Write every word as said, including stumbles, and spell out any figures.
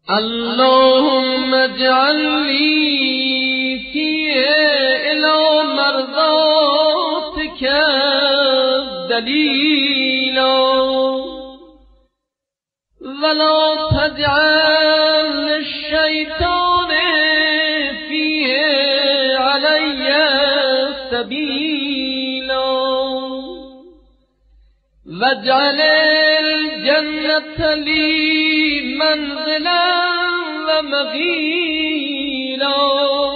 اللهم اجعل لي فيه إلى مرضاتك دليلا ولا تجعل للشيطان فيه علي سبيلا واجعل الجنة لي منزلا ومغيلا